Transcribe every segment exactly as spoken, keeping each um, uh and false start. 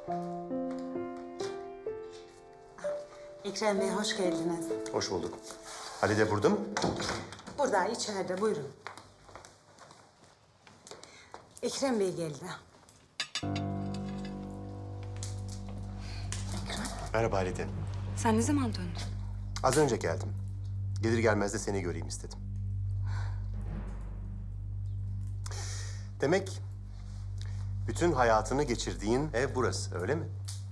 Ekrem Bey, hoş geldiniz. Hoş bulduk. Halide burada mı? Burada, içeride. Buyurun. Ekrem Bey geldi. Ekrem, Merhaba Halide. sen ne zaman döndün? Az önce geldim. Gelir gelmez de seni göreyim istedim. Demek bütün hayatını geçirdiğin ev burası, öyle mi?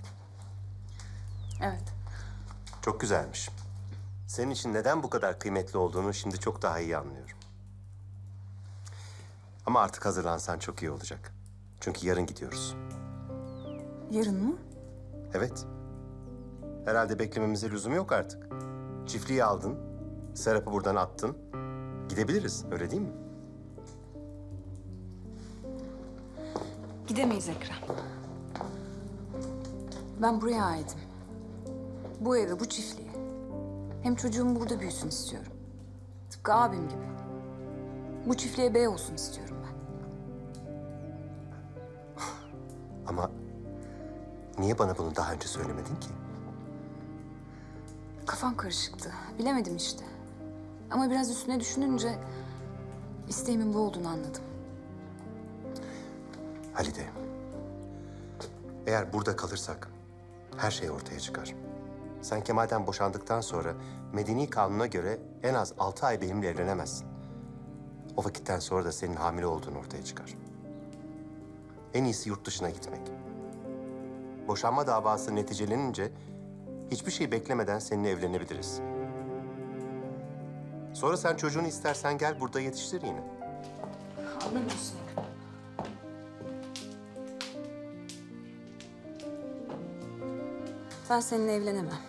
Evet. Çok güzelmiş. Senin için neden bu kadar kıymetli olduğunu şimdi çok daha iyi anlıyorum. Ama artık hazırlansan çok iyi olacak. Çünkü yarın gidiyoruz. Yarın mı? Evet. Herhalde beklememize lüzum yok artık. Çiftliği aldın, Serap'ı buradan attın. Gidebiliriz, öyle değil mi? Gidemeyiz Ekrem. Ben buraya aitim. Bu eve, bu çiftliğe. Hem çocuğum burada büyüsün istiyorum. Tıpkı abim gibi. Bu çiftliğe bey olsun istiyorum ben. Ama niye bana bunu daha önce söylemedin ki? Kafam karışıktı. Bilemedim işte. Ama biraz üstüne düşününce isteğimin bu olduğunu anladım. Halide, eğer burada kalırsak her şey ortaya çıkar. Sen Kemal'den boşandıktan sonra medeni kanuna göre en az altı ay benimle evlenemezsin. O vakitten sonra da senin hamile olduğun ortaya çıkar. En iyisi yurt dışına gitmek. Boşanma davası neticelenince hiçbir şey beklemeden seninle evlenebiliriz. Sonra sen çocuğunu istersen gel burada yetiştir yine. Anlamıyorsun. Ben seninle evlenemem.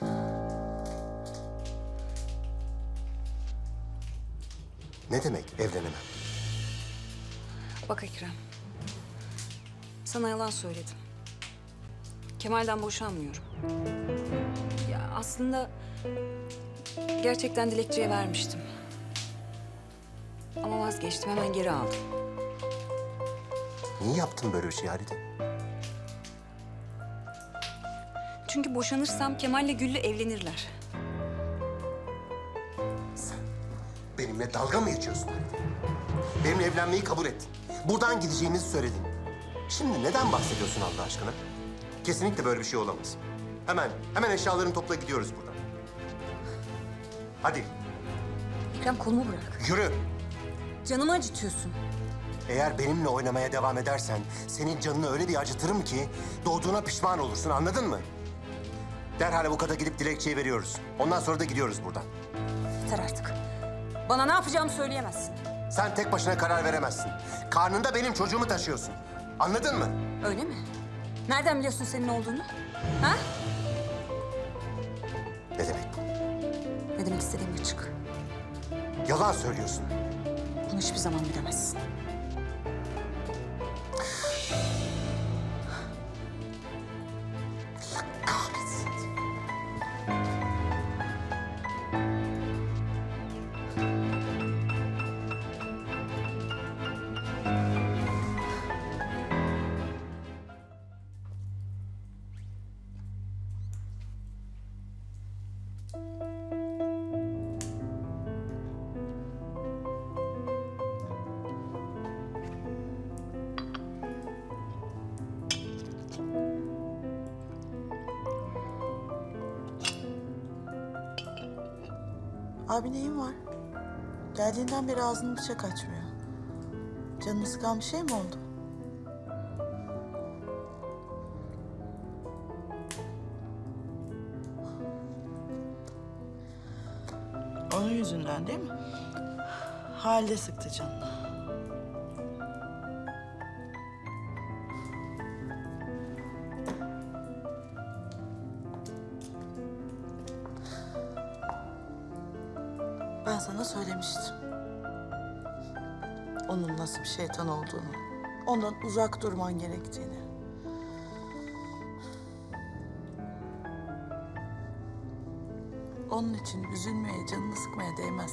Ne demek evlenemem? Bak Ekrem. Sana yalan söyledim. Kemal'den boşanmıyorum. Ya aslında gerçekten dilekçeye vermiştim. Ama vazgeçtim, hemen geri aldım. Niye yaptın böyle bir şey Halide? Çünkü boşanırsam Kemal'le Güllü evlenirler. Sen benimle dalga mı geçiyorsun Halide? Benimle evlenmeyi kabul ettin. Buradan gideceğimizi söyledin. Şimdi neden bahsediyorsun Allah aşkına? Kesinlikle böyle bir şey olamaz. Hemen, hemen eşyalarını topla gidiyoruz buradan. Hadi, Ekrem, kolumu bırak. yürü. Canımı acıtıyorsun. Eğer benimle oynamaya devam edersen senin canını öyle bir acıtırım ki doğduğuna pişman olursun, anladın mı? Derhal avukata gidip dilekçeyi veriyoruz. Ondan sonra da gidiyoruz buradan. Yeter artık. Bana ne yapacağımı söyleyemezsin. Sen tek başına karar veremezsin. Karnında benim çocuğumu taşıyorsun. Anladın mı? Öyle mi? Nereden biliyorsun senin olduğunu? Ha? Ne demek bu? Ne demek istediğim açık. Yalan söylüyorsun. Bunu hiçbir zaman bilemezsin. Kahretsin. Abi neyin var? Geldiğinden beri ağzını bıçak açmıyor. Canını sıkan bir şey mi oldu? Onun yüzünden değil mi? Halide sıktı canını. Ben sana söylemiştim. Onun nasıl bir şeytan olduğunu, ondan uzak durman gerektiğini. Onun için üzülmeye, canını sıkmaya değmez.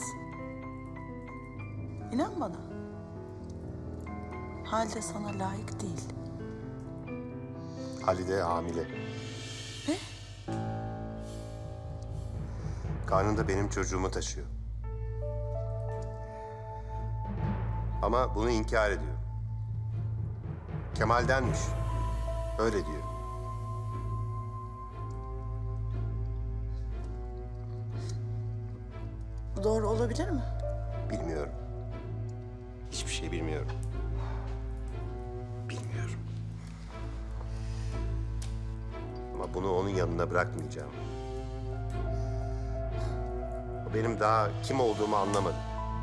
İnan bana. Halide sana layık değil. Halide hamile. Ne? Karnında benim çocuğumu taşıyor. Ama bunu inkar ediyor. Kemal'denmiş. Öyle diyor. Bu doğru olabilir mi? Bilmiyorum. Hiçbir şey bilmiyorum. Bilmiyorum. Ama bunu onun yanına bırakmayacağım. O benim daha kim olduğumu anlamadı.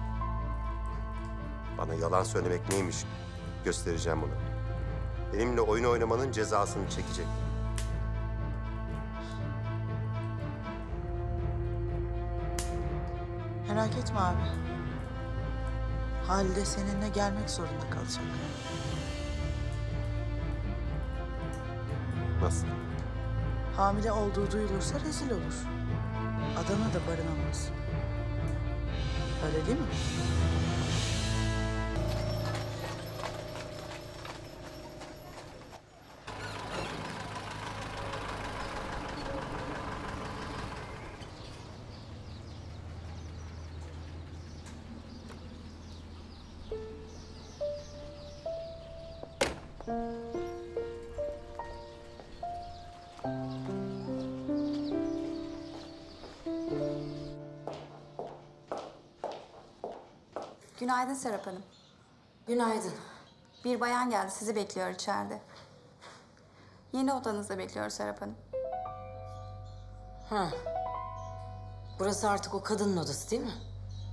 Bana yalan söylemek neymiş göstereceğim ona. Benimle oyun oynamanın cezasını çekecek. Merak etme abi. Halide seninle gelmek zorunda kalacak. Nasıl? Hamile olduğu duyulursa rezil olur. Adana da barınamaz. Öyle değil mi? Günaydın Serap Hanım. Günaydın. Bir bayan geldi, sizi bekliyor içeride. Yeni odanızda bekliyor Serap Hanım. Ha. Burası artık o kadının odası değil mi?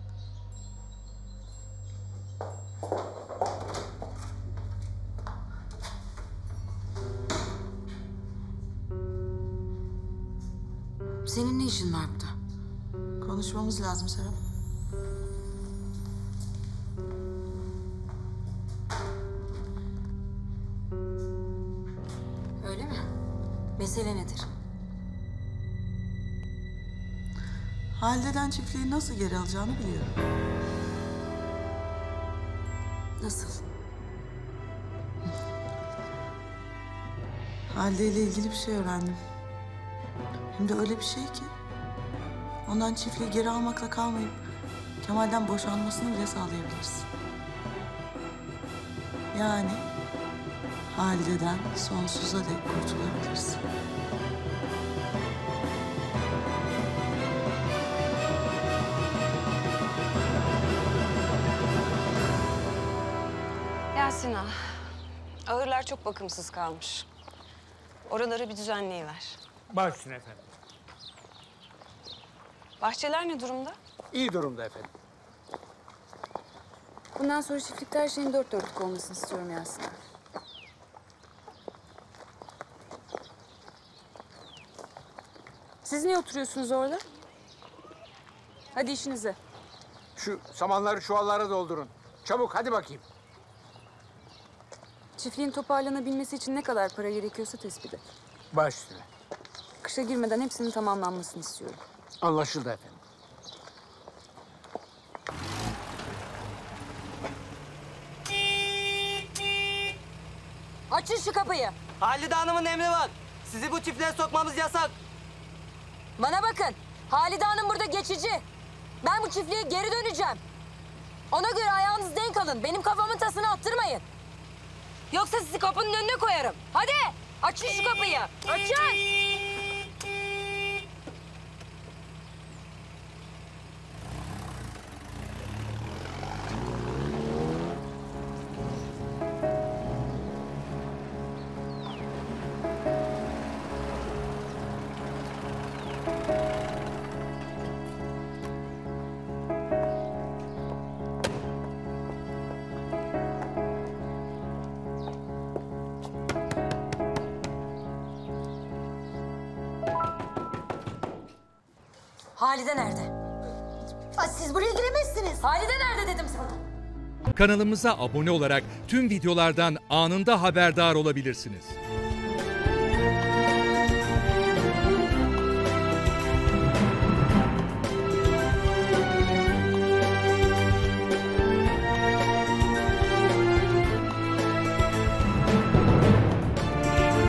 Senin ne işin var burada? Konuşmamız lazım Serap. Öyle mi? Mesele nedir? Halide'den çiftliği nasıl geri alacağını biliyorum. Nasıl? Halide ile ilgili bir şey öğrendim. Hem de öyle bir şey ki... ondan çiftliği geri almakla kalmayıp... Kemal'den boşanmasını bile sağlayabiliriz. Yani... Halide'den sonsuza dek kurtulabiliriz. Yasin ağa, ağırlar çok bakımsız kalmış. Oraları bir düzenleyiver. Baş üstüne efendim. Bahçeler ne durumda? İyi durumda efendim. Bundan sonra çiftlikte her şeyin dört dörtlük olmasını istiyorum Yasin ağa. Siz niye oturuyorsunuz orada? Hadi işinize. Şu samanları çuvallara doldurun. Çabuk hadi bakayım. Çiftliğin toparlanabilmesi için ne kadar para gerekiyorsa tespit et. Baş üstüne. Kışa girmeden hepsinin tamamlanmasını istiyorum. Anlaşıldı efendim. Açın şu kapıyı. Halide Hanım'ın emri var. Sizi bu çiftliğe sokmamız yasak. Bana bakın. Halide Hanım burada geçici. Ben bu çiftliğe geri döneceğim. Ona göre ayağınızı denk alın. Benim kafamın tasını attırmayın. Yoksa sizi kapının önüne koyarım. Hadi açın şu kapıyı. Açın. Halide nerede? Ay, siz buraya giremezsiniz. Halide nerede dedim sana. Kanalımıza abone olarak tüm videolardan anında haberdar olabilirsiniz.